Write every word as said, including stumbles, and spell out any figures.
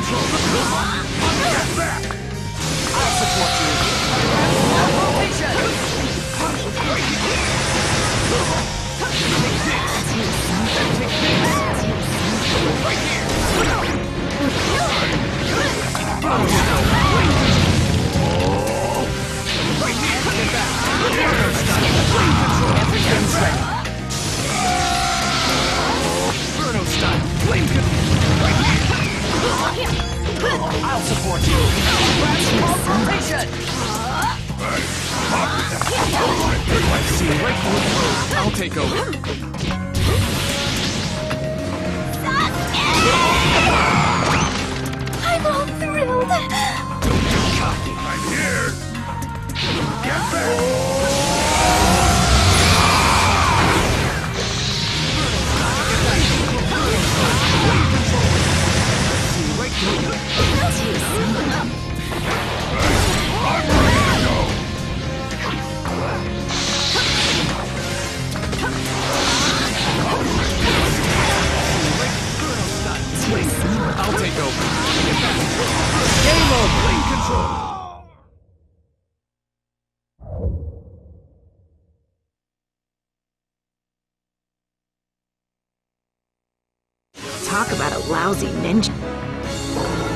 control. Get back! I'll support you. Rotation! Take this! Then take this! Right here! Oh, you know, right here! Get back! Flame control! Everything's ready! Inferno style! Flame control! Right here! I'll support you! Confrontation! Let's see, right here. I'll take over. I'm all thrilled. Don't get cocky. I'm here. Get back. See, right here. I'm ready to go. I'll take over. Game over. Flame control. Talk about a lousy ninja.